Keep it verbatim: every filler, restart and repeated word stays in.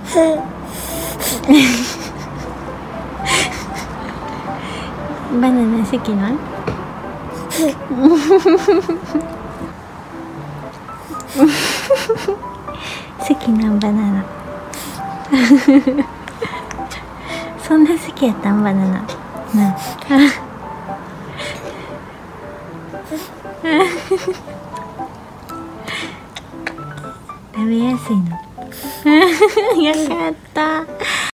バナナ好きなん？好きなんバナナ。そんな好きやったんバナナ。な。食べやすいの。よかった。